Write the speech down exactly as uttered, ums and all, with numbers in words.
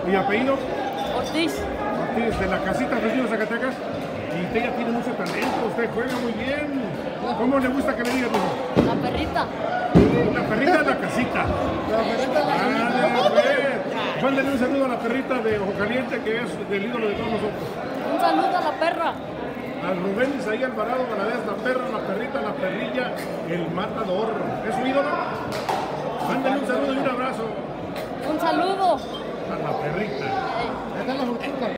¿Y apellido? Ortiz. Ortiz, de la casita de Zacatecas. Y usted ya tiene mucho talento, usted juega muy bien. ¿Cómo le gusta que le diga, hijo? La perrita. La perrita de la casita. La perrita de la Ah, pues. Mándale un saludo a la perrita de Ojo Caliente, que es del ídolo de todos nosotros. Un saludo a la perra. A Rubén Isaí Alvarado Valadez, la perra, la perrita, la perrilla, el matador. ¿Es su ídolo? Mándale un saludo y un abrazo Un saludo. a la perrita. Esta es la